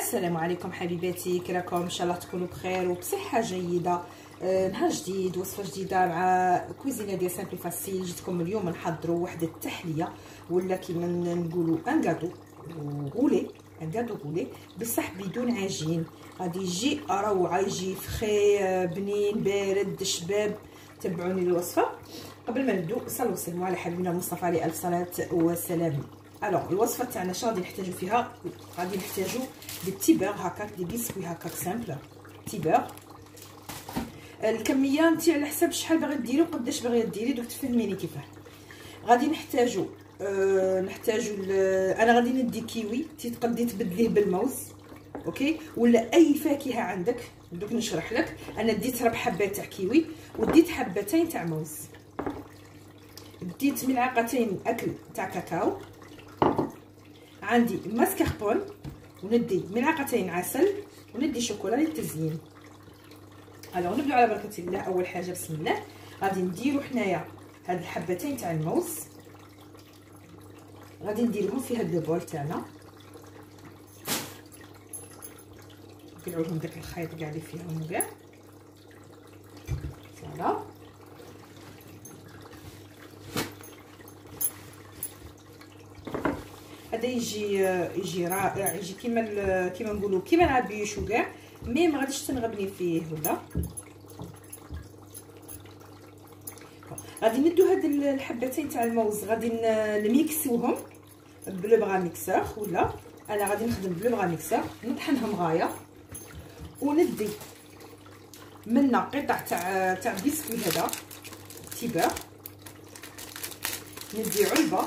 السلام عليكم حبيباتي، كي راكم؟ ان شاء الله تكونوا بخير وبصحه جيده. نهار جديد، وصفه جديده مع كويزينه ديال سامبل فاسيل. جيتكم اليوم نحضروا واحد التحليه ولا كيما نقولوا ان غادو غولي، ان غادو غولي بصح بدون عجين. غادي يجي روعه، يجي فخي بنين بارد شباب. تبعوني الوصفه. قبل ما نبداو صلوا وسلموا على حبيبنا المصطفى عليه الف صلاه وسلام. الوغ الوصفه تاعنا شنو غادي نحتاجو فيها؟ غادي نحتاجو دي بتي بيغ هكاك، دي بيسكوي هكاك سامبل بتي بيغ. الكميه نتاع على حساب شحال باغي ديري وقداش باغيه ديري، دوك تفهميني كيفاه. غادي نحتاجو انا غادي ندي كيوي، تقدري تبدليه بالموز اوكي، ولا اي فاكهه عندك. دوك نشرح لك. انا ديت 4 حبات تاع كيوي وديت حبتين تاع موز. ديت ملعقتين اكل تاع كاكاو، عندي ماسكاربون، وندي ملعقتين عسل، وندي شوكولا للتزيين. الوغ نبداو على بركه الله. اول حاجه بسم الله غادي نديرو حنايا هاد الحبتين تاع الموز، غادي نديرهم في هاد البول تاعنا. نقلعو لهم داك الخيط كاع اللي فيهم كاع. فوالا هذا يجي رائع، يجي كيما نقولوا كيما العبيشو كاع، مي ما غاديش تنغبني فيه ولا. غادي ندو هاد الحبتين تاع الموز، غادي نميكسوهم بلو بغا ميكسور، ولا انا غادي نخدم بلو بغا ميكسور. نطحنهم غايه وندي منا قطع تاع بسكوي هذا تيبر، ندي علبه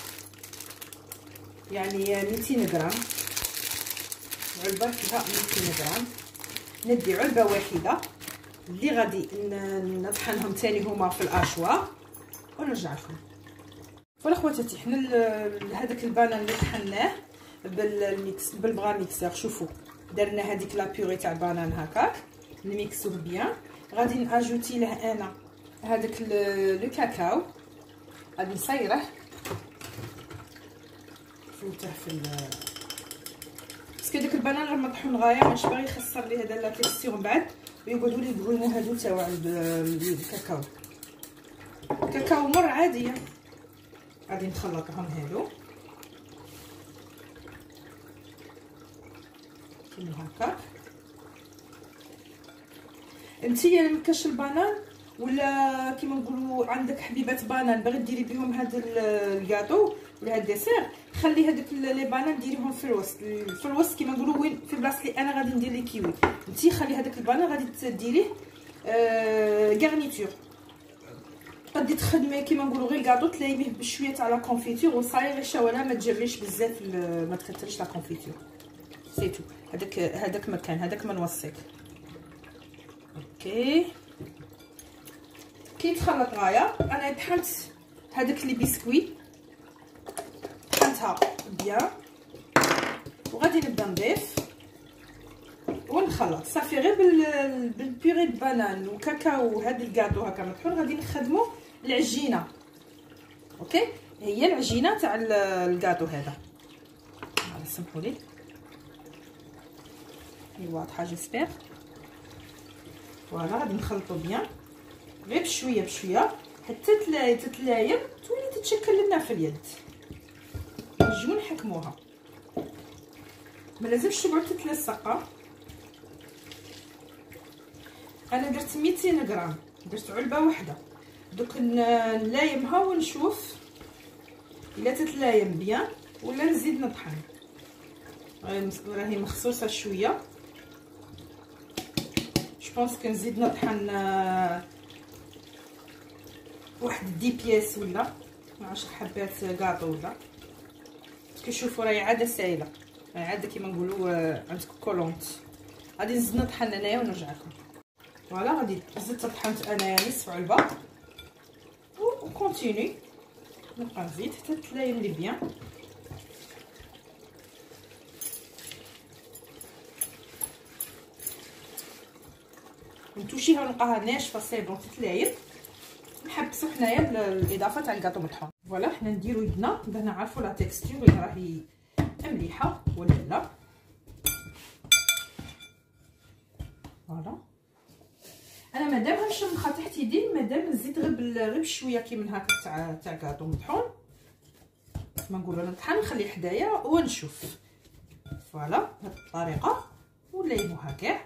يعني 200 غرام، علبه فيها 200 غرام. ندي علبه واحده اللي غادي نطحنهم ثاني هما في الاشواط ونرجع لكم. فوالا خواتاتي، حنا هذاك البانان اللي طحناه بالبغا ميكسور، شوفوا درنا هذيك لا بيوري تاع البانان هكاك، نميكسوه بيان. غادي ناجوتي له انا هذاك لو كاكاو، غادي نصيره فوته في باسكو داك البانان راه مطحون غايه، ماشي باغي يخسر لي هذا لا تيكستور من بعد ويقعدوا لي الكريمو هادو تاع الكاكاو. كاكاو مر عاديه. غادي نخلطهم هادو كيما هكاك. نتيا مكاش البانان ولا كيما نقولوا عندك حبيبات بانان باغي ديري بهم هذا الكاطو ولا هاد الديسير، خلي هذوك لي بانان ديريهم في الوسط كيما نقولوا، وين في بلاصه اللي انا غادي ندير لي كيوي. انتي خلي هذاك البانان غادي ديريه غارنيتور. تقدري تخدمي كيما نقولوا غير كاطو، تلايميه بشويه تاع لا كونفيتور وصايغ الشواله، ما تجريش بزاف، ما تكثريش لا كونفيتور. سيتو هذاك مكان هذاك من وصيك اوكي. كي تخلط غايه انا طحنت هذاك لي بسكوي، طحنتها بيان، وغادي نبدا نضيف ونخلط صافي. غير بالبيوري د بانان وكاكاو وهذا الكاطو هكا مطحون، غادي نخدموا العجينه اوكي. هي العجينه تاع الكاطو هذا. سمحوا لي واضحه جيسبر. فوالا غادي نخلطوا بيان غير بشويه بشويه حتى تتلايم، تولي تتشكل لنا في اليد. نجيو نحكموها، ما لازمش تقعد تتلصق. انا درت 200 غرام، درت علبه واحده. دوك نلايمها ونشوف الا تتلايم بيان ولا نزيد نطحن. راهي مخصوصه شويه، جوبونس كنزيد نطحن واحد 10 بياس ولا 10 حبات كاطو ولا. كتشوفوا راهي عاده سايله، عاده كيما نقولوا عندكم كولونت. غادي نزيد نطحن انايا ونرجع لكم. فوالا غادي زدت طحنت انايا نصف علبه وكونتيني نبقى نزيد حتى تلايم لي بيان. نتوشيها ونلقاها ناشفه سي بون تتلايم. نحبسو حنايا الاضافه تاع الكاطو مطحون. فوالا حنا نديرو يدنا باش نعرفوا لا تيكستور الا راهي مليحه ولا لا. مادام مشمخه تحت يدي، مادام نزيد غير بشويه كي من هكا تاع كاطو مطحون، كما نقولوا نطحن نخليه حدايا ونشوف. فوالا بهذه الطريقه ولا يبو هكا.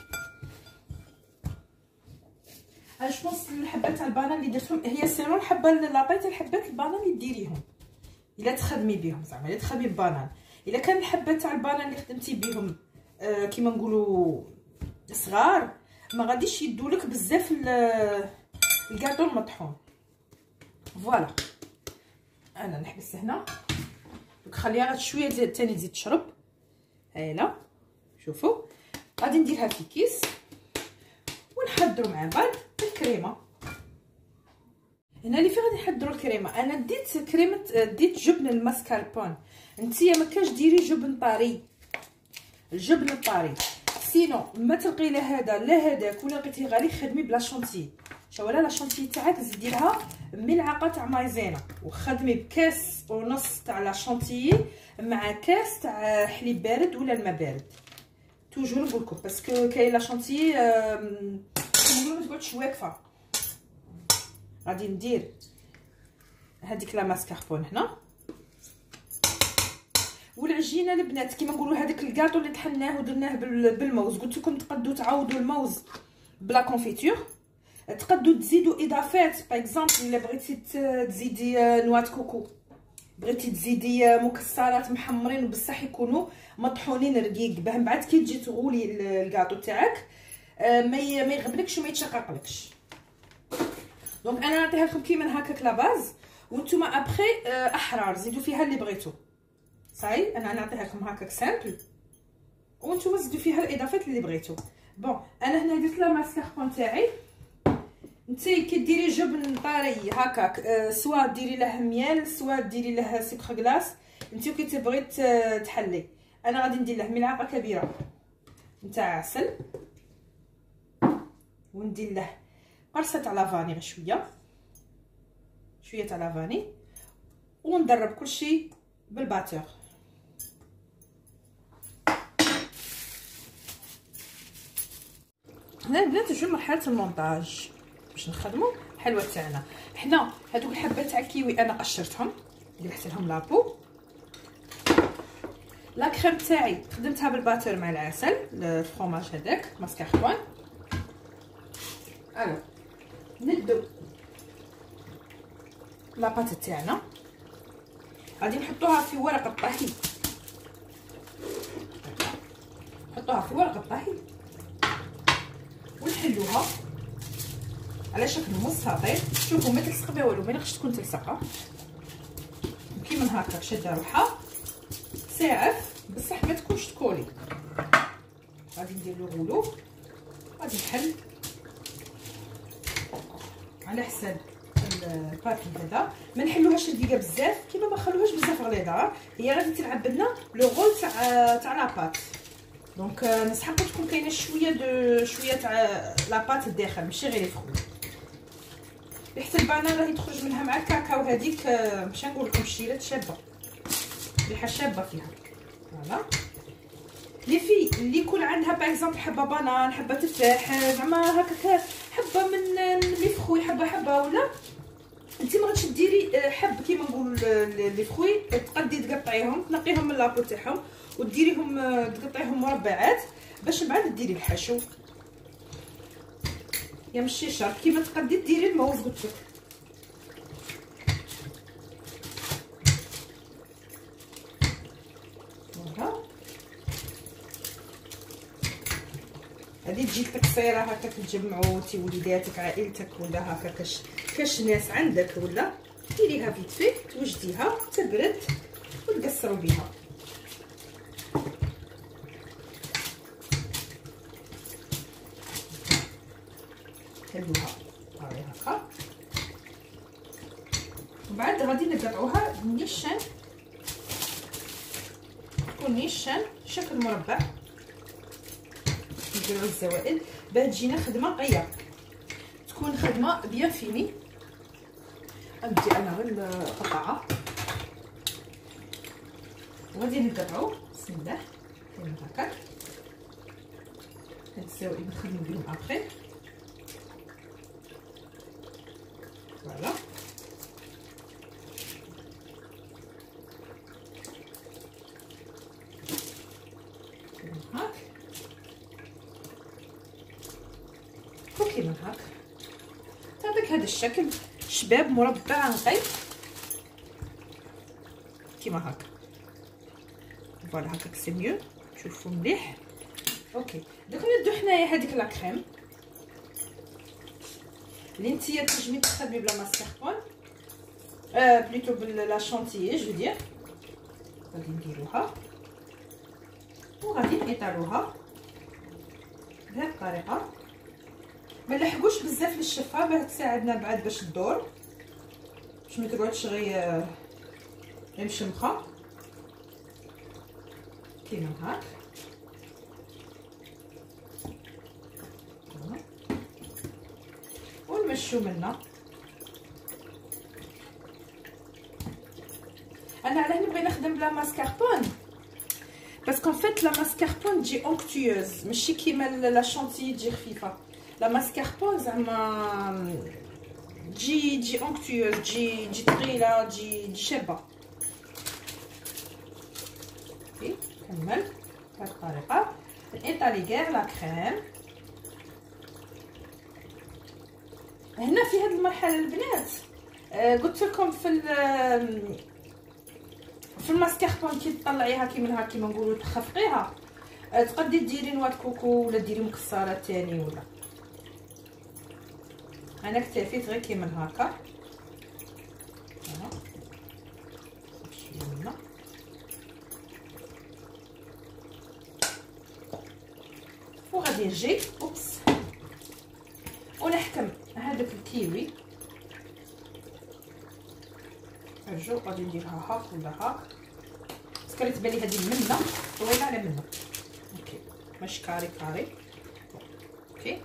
اش بونس الحبات تاع البانان اللي درتهم هي سيرون الحبه لاطيت الحبات البانان اللي ديريهم الا تخدمي بهم، زعما الا تخدمي البانان. الا كان الحبات تاع البانان اللي خدمتي بهم كيما نقولوا صغار، ما غاديش يدولك بزاف الكاطو المطحون. فوالا انا نحبس هنا دوك، خليها غير شويه ثاني تزيد تشرب. هايله شوفوا، غادي نديرها في كيس ونحضروا مع بعض الكريمه. هنا اللي فيه غادي نحضروا الكريمه. انا ديت كريمه، ديت جبن الماسكاربون. نتيا ما كاش ديري جبن طري، الجبن الطري سينو ما تلقي لا هذا لا هذاك، ولا لقيتيه غالي خدمي بلا شونتي. شوفوا لا شونتي تاعك زيدي لها ملعقه تاع مايزينا، وخدمي بكاس ونص تاع لا شونتي مع كاس تاع حليب بارد ولا الماء بارد. توجور نقول لكم باسكو كاين لا شونتي نقولوا ما تقعدش واقفه. غادي ندير هذيك لا ماسكاربون هنا، والعجينه البنات كيما نقولوا هذاك الكاطو اللي طحناه ودرناه بالموز. قلت لكم تقدروا تعوضوا الموز بلا كونفيتور، تقدروا تزيدوا اضافات. باغ اكزومبل الا بغيتي تزيدي نوات كوكو، بغيتي تزيدي مكسرات محمرين بصح يكونوا مطحونين رقيق، باه من بعد كي تجي تغولي الكاطو تاعك ما يغبلكش وما يتشققلكش. دونك انا نعطيها لكم كيما هكاك لا باز، وانتوما ابخي احرار زيدوا فيها اللي بغيتو. صاي انا نعطيها لكم هكاك سامبل، وانتوما زيدوا فيها الاضافات اللي بغيتو. بون انا هنا درت لا ماسكاربون تاعي. نتي كي ديري جبن طري هكاك، سوا ديري له ميال سوا ديري له سكر كلاص، نتي كي تبغي تحلي. انا غادي ندير له ملعقه كبيره نتاع عسل، وندير له قرصه تاع لافاني، غير شويه تاع لافاني، وندرب كلشي بالباتور. هنا البنات نجيو مرحله المونطاج باش نخدموا الحلوه تاعنا. حنا هذوك الحبات تاع الكيوي انا قشرتهم، قلعت لهم لابو. لا كريم تاعي خدمتها بالباتور مع العسل، الفرomاج هذاك ماسكاربون. الو ندو لاباط تاعنا، غادي نحطوها في ورق الطهي، نحطوها في ورق الطهي ونحلوها على شكل مستطيل. شوفوا ما تلصق بها والو، ما ينقصش تكون تلصقه كيما هكا شاده روحها ساعف، بصح ما تكونش تكولي. غادي ندير له غلو، غادي نحل على حساب الباكي هذا. ما نحلوهاش رقيقه بزاف كيما ما نخلوهاش بزاف غليظه، هي غادي تلعب لنا لو رول تاع لاباط. دونك نسحقوا تكون كاينه شويه تاع لاباط الداخل، ماشي غير الفخو. ريحه البانان راهي تخرج منها مع الكاكاو هذيك، ماشي نقول لكم الشيلات شابه، ريحه شابه فيها. فوالا لي في اللي يكون عندها باغ اكزومبل حبه بانان، حبه تفاح، زعما هكاك حبه من لي فخوي، حبه ولا انت ما غاديش ديري حب كيما نقولوا لي فخوي، تقدي تقطعيهم تنقيهم من لابو تاعهم وديريهم تقطعيهم مربعات باش من بعد ديري الحشو. يا ماشي شرط كيما تقدي ديري الموز قلت لك. هذه تجي تقصيره هكا تجمعوا انت وليداتك عائلتك ولا هكا كاش ناس عندك، ولا ديريها فيت في توجديها تبرد وتقصروا بها. حلوها هاي هكا، وبعد غادي نقطعوها نيشان، تكون نيشان شكل مربع، نديرو الزوائد باه تجينا خدمه نقيه، تكون خدمه بيان فيني. ندي انا غير القطعه وغادي نقطعو بسم الله كيما هكاك. هاد الزوائد نخدمو بهم ابخي. كيما هاك وكيما هاك تعطيك هذا الشكل شباب مربع نقي كيما هاك. فوالا هكاك سي ميو، شوفوا مليح. اوكي دوك ندو حنايا هذيك لا كريم اللي نتيا تنجمي تخدمي بلا ماسكاربون بليتو بلا شونتيي جو دير. غادي نديروها وغادي نطيطالوها بهذه الطريقه، ما نلحقوش بزاف للشفه باه تساعدنا بعد باش تدور، باش ما تقعدش غير مشمخه كيما هاك. ونمشو منا. انا علاه نبغي نخدم بلا ماسكاربون باسكو فيت لا ماسكاربون تجي اونكتيوز ماشي كيما لا شونتيي تجي خفيفه. لا ماسكاربون زعما تجي اونكتيوز تجي ثقيله تجي شابه. اوكي كمل بهذه الطريقه. نطالي كاع لا كريم هنا في هذه المرحله البنات. قلت لكم في الماسكاربون كي تطلعيها كيما كيما نقولوا تخفقيها تقدري ديري نواه كوكو ولا ديري مكسرات ثاني ولا. انا اكتفيت غير كيما هكا. وغادي نجي ونحكم هذاك الكيوي. رجعوا غادي نديرها هاك ولا هاك باسكو تبان لي هذه المنه طويله على منه. اوكي ماشي كاري كاري. اوكي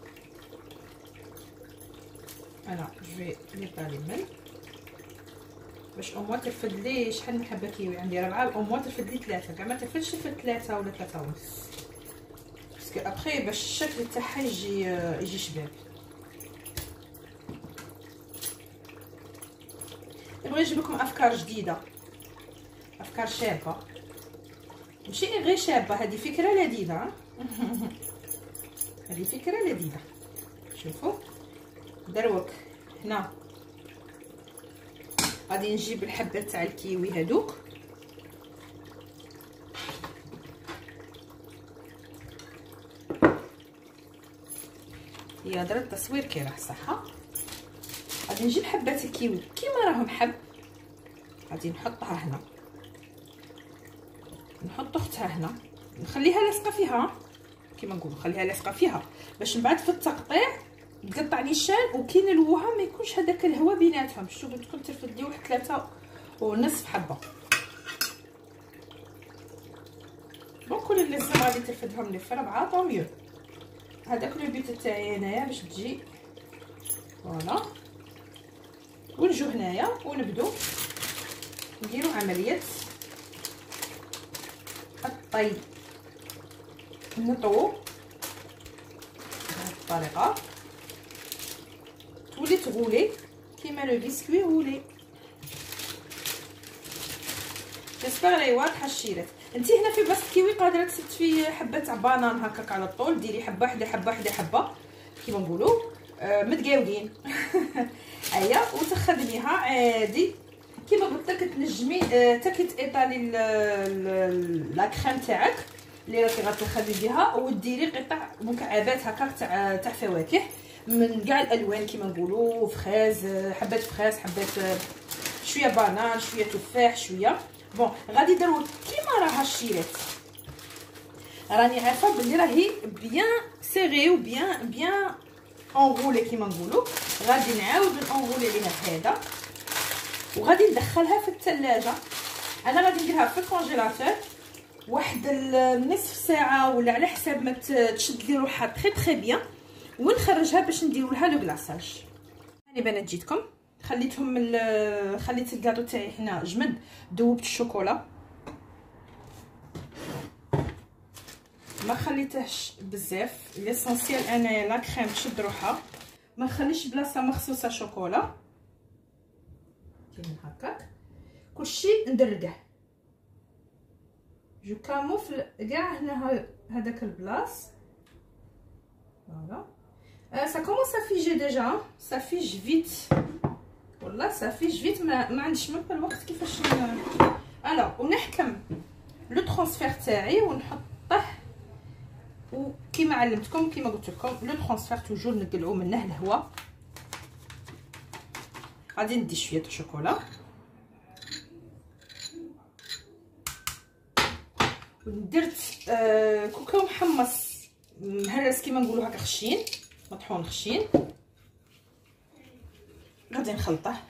انا جو نطالي من باش او موان ترفد لي شحال من حبه كيوي عندي 4 او موان ترفد لي 3 كاع ما ترفدش ترفد 3 ولا 3 ونص باسكو ابخي باش الشكل تاعها يجي شباب. نبغي نجيب لكم افكار جديده افكار شابه ماشي غير شابه. هذه فكره لذيذه هذه فكره لذيذه. شوفوا دروك هنا غادي نجيب الحبه تاع الكيوي هذوك هي درت التصوير كي راه صح. غادي نجيب حبات الكيوي كيما راهم حب غادي نحطها هنا نحط اختها هنا نخليها لاصقه فيها كيما نقول نخليها لاصقه فيها باش من بعد في التقطيع تقطع نيشان وكاين الوها ما يكونش هذاك الهواء بيناتهم. شوفوا تكون ترفد لي واحد 3 ونصف حبه دونك كل لازم غادي ترفدهم لي في 4 طوميو. هذاك لو بيت تاعي هنايا باش تجي فوالا. ونجو هنايا ونبدو نديرو عمليه الطي. نطوو بهذه الطريقه تولي تغولي كيما لو بسكوي غولي. جيسبر لي واضحه الشيرات. انت هنا في بلاصه كيوي قادره تسد في حبه تاع بانان هكاك على الطول ديري حبه وحده حبه وحده حبه كيما نقولوا متقاودين ايا وتخدميها عادي كيما قلت لك. تنجمي حتى كي تايطالي لا كريم تاعك اللي راكي غتخدمي بها وديري قطع مكعبات هكاك تاع فواكه من كاع الالوان كيما نقولوا فريز حبات فريز حبات شويه بانان شويه تفاح شويه بون. غادي دروك كيما راها الشيرات راني عارفه بلي راهي بيان سيغي وبيان اونغولي كيما نقولوا. غادي نعاود نونغولي ليها هذا وغادي ندخلها في الثلاجه. انا غادي نديرها في الكونجيلاتور واحد نصف ساعه ولا على حساب ما تشد لي روحها تري بيان ونخرجها باش نديروا لها لو كلاصاج. هاني بنات جيتكم خليت الكاطو تاعي هنا جمد ذوبت الشوكولا ما خليتهش بزاف. ليسونسيال انايا لا كريم تشد روحها ما نخليش بلاصه مخصوصه شوكولا كيما هكاك كلشي ندرقه جو كاموفل كاع هنا هذاك البلاص. فوالا سا كومونس افيجي ديجا، سافيج فيت والله سافيج فيت. ما عنديش ميم الوقت كيفاش الوغ. ونحكم لو ترانسفير تاعي ونحطه، وكيما علمتكم كيما قلت لكم لو ترانسفير توجور نقلعو منه الهواء. غادي ندي شويه شوكولا ودرت كوكاو محمص مهرس كيما نقولوا هكا خشين، مطحون خشين. غادي نخلطه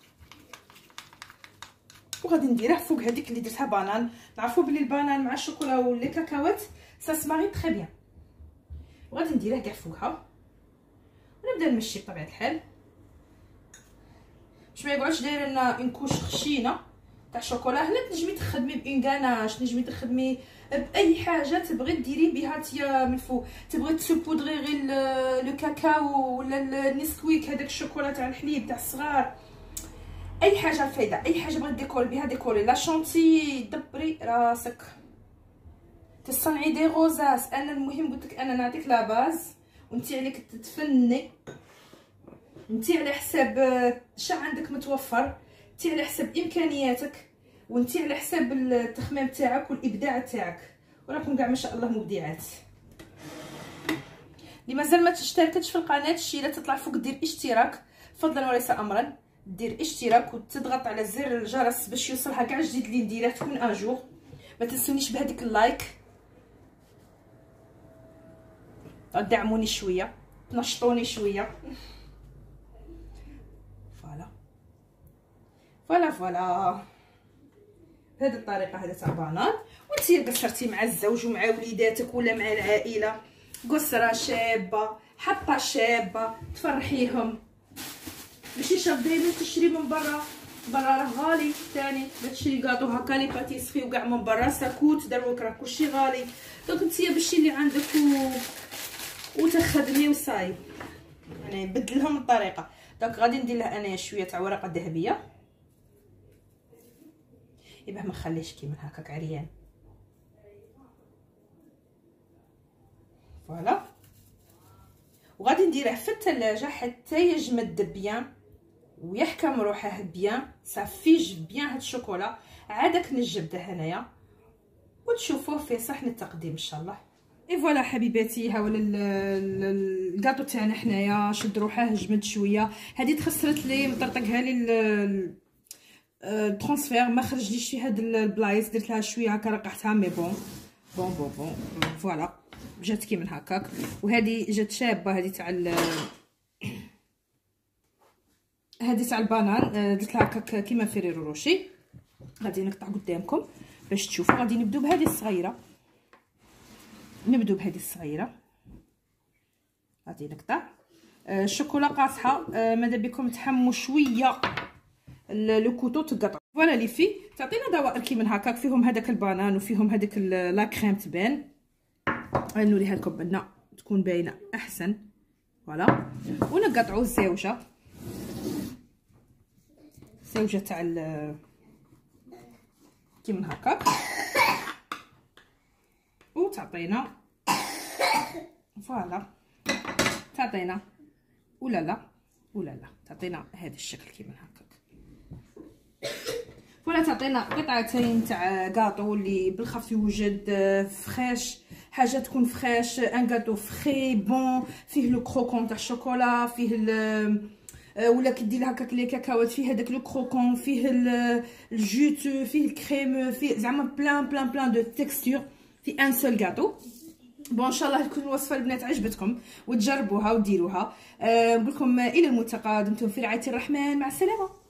وغادي نديره فوق هذيك اللي درتها بانان. نعرفوا بلي البانان مع الشوكولا ولي كاكاوات سا سماري تري بيان. وغادي نديره كاع فوقها ونبدا نمشي بطبيعه الحال باش ما يقعدش داير لنا اون كوش خشينه تاع الشوكولا. هنا تنجمي تخدمي بان غاناش، تنجمي تخدمي باي حاجه تبغي ديري بها تيا من فوق. تبغي تسبودري غير لو كاكاو ولا النسكويك هذاك الشوكولا تاع الحليب تاع الصغار، اي حاجه فايده، اي حاجه بغيت ديكوري بها ديكوري. لا شونتي دبري راسك تصنعي دي غوزاس. انا المهم قلت لك انا نعطيك لا باز وانتي عليك تتفني، انتي على حساب شا عندك متوفر، انتي على حساب امكانياتك، وانتي على حساب التخمام تاعك والابداع تاعك. وراكم كاع ما شاء الله مبدعات. اللي مازال ما تشتركتش في القناه شي تطلع فوق دير اشتراك فضلا وليس امرا، دير اشتراك وتضغط على زر الجرس باش يوصلها كاع جديد اللي نديره تكون ان جور. ما تنسونيش بهذيك اللايك، دعموني شويه تنشطوني شويه. فوالا بهذه الطريقه هذا تاع بانان. وانتي قصرتي مع الزوج ومع وليداتك ولا مع العائله قصره شابه حبه شابه تفرحيهم. ماشي شاف دايما تشري من برا راه غالي ثاني. تشري كاطو هكا لي باتيسري وكاع من برا ساكوت دروك راه كلشي غالي. دونك نتيا بالشي اللي عندك وتخدمي وصاي يعني بدلهم الطريقه. دونك غادي ندير له انايا شويه تاع ورقه ذهبيه يباه ما نخليش كيما هكاك عريان. فوالا وغادي نديره في الثلاجه حتى يجمد بيان ويحكم روحه بيان. صافيج بيان هاد الشوكولا عادك نجبده هنايا وتشوفوه في صحن التقديم ان شاء الله. اي فوالا حبيباتي، ها ولا الكاطو تاعنا حنايا شد روحه جمد شويه. هذه تخسرت لي مطرطقها لي الترانسفير ما خرجليش في هاد البلايص، درت لها شويه هكا رقحتها مي بون فوالا جات كي من هكاك. وهذه جات شابه، هذه تاع البانان درت لها هكاك كيما فيريرو روشي. غادي نقطع قدامكم باش تشوفوا. غادي نبداو بهذه الصغيره، غادي نقطع الشوكولا قاصحه. ماذا بكم تحموا شويه لو كوتو تقطعوا. فوالا لي في تعطينا دوائر كي من هكاك فيهم هذاك البانان وفيهم هذاك لا كريم تبان. نوريها لكم بنا تكون باينه احسن. فوالا ونقطعوا الزوجه تاع كي من هكاك وتعطينا فوالا تعطينا ولا لا تعطينا هذا الشكل كي من هكاك. فوالا تعطينا قطعتين تاع كاطو اللي بالخف يوجد فريش، حاجه تكون فريش، ان كاطو فري بون فيه لو كروكون تاع الشوكولا، فيه ولا كدير هكاك لي كاكاوات فيه هذاك لو كروكون، فيه الجوتو، فيه الكريم، فيه زعما بلان دو تيكستور في ان سول كاطو. بون ان شاء الله تكون الوصفه البنات عجبتكم وتجربوها وديروها. نقول لكم الى الملتقى، دمتم في رعايه الرحمن، مع السلامه.